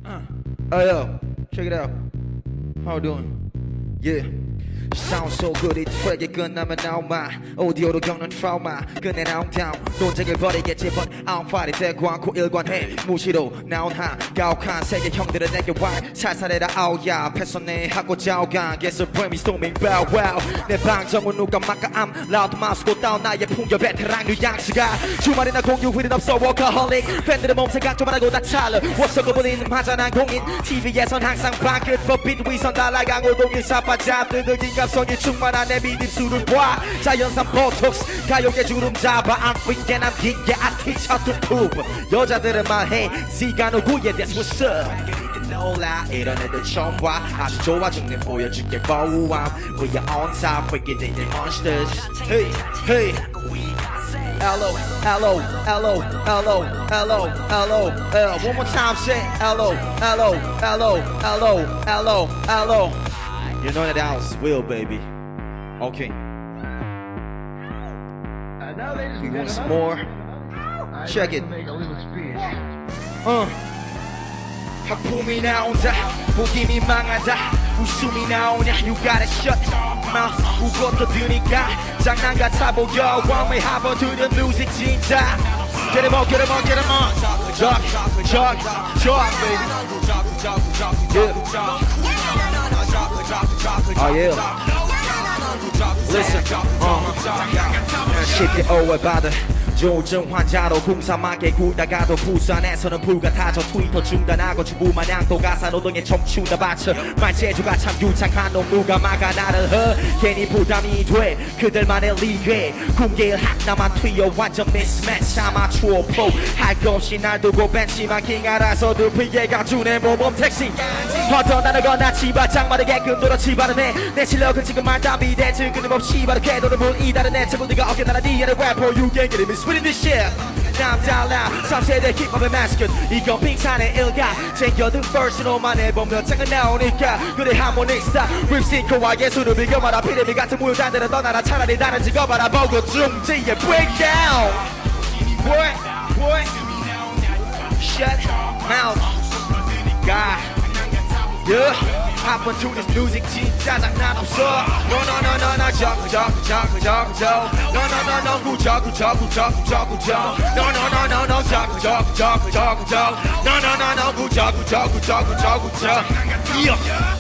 Oh yo, check it out. How you doing? Yeah. Sound so good, 이 트랙이 끝나면 나오마 오디오로 겪는 트라우마 끝내 나온 다운 논쟁을 벌이겠지 but I'm fighting 대고 않고 일관해 무시로 나온 한가혹한 세계 형들은 내게 와 살살해라 아우야 패선내 하고 자오가 Guess a brainstorming bow wow 내 방정은 누가 막아 I'm loud 마우스고 다운 나의 풍겨 베테랑 뉘앙스가 주말이나 공유 후일은 없어 workaholic 팬들의 몸 생각 좀 안하고 다 찰러 What's up 그분은 하자난 공인 TV에선 항상 방긋 법빛 위선 날아간 오동일 사파잡들 감성이 충만한 내 믿음수를 봐 자연산 보톡스 가요계 주름 잡아 I'm freak and I'm geek yeah I teach how to poop 여자들은 말해 Z가 누구에 that's what's up 놀라 이런 애들 처음 봐 아주 좋아 죽네 보여줄게 보호함 We are on top freaking they monsters Hey hey Hello, hello, hello, hello, hello, hello, hello. One more time, say hello, hello, hello, hello, hello, hello. You know that was Will, baby. Okay. You want some more? Check it. 하품이 나온다, 보기 망하다, 웃음이 나오냐? You gotta shut mouth. 웃고 드니까 장난 같아 보여. One way hop to the music 진짜. Get him on, get him on, get him on. Jog, jog, jog, baby. Yeah. Oh yeah. Listen, 쉽게 오해받아 조증 환자로 궁사하게 굴다가도 부산에서는 불같아져 트위터 중단하고 주부마냥 또 가사 노동에 청춘다 바쳐 말재주가 참 유창한 놈 누가 막아 나를 괜히 부담이 돼 그들만의 리그에 공개를 하나만 튀어 완전 미스매치 아마추어 프로 할 거 없이 날 두고 벤치마킹 알아서도 피해가주 내 모범 택시 어떤 단어가 나 치바짝 마르게끔 돌아치바르네 내 실력은 지금 말담이 대체 끊임없이 바르게 도는 이다른 내 친구들과 어깨나라 니의 래퍼 유행기를 Spitting this shit Now I'm down loud 3세대 힙합의 마스크 이건 빙산의 일가 챙겨든 version로만 앨범 몇 장은 나오니까 그래 하모닉스타 립싱크와 예술을 비교마라 피레미 같은 무효단들은 떠나라 차라리 다른 직업 알아보고 중지에 breakdown Boy Shut mouth God Yeah Hop onto this music 진짜 장난없어 No no no no no 저그 No no no no 구저그 No no no no no 저그 No no no no 구저그 Yeah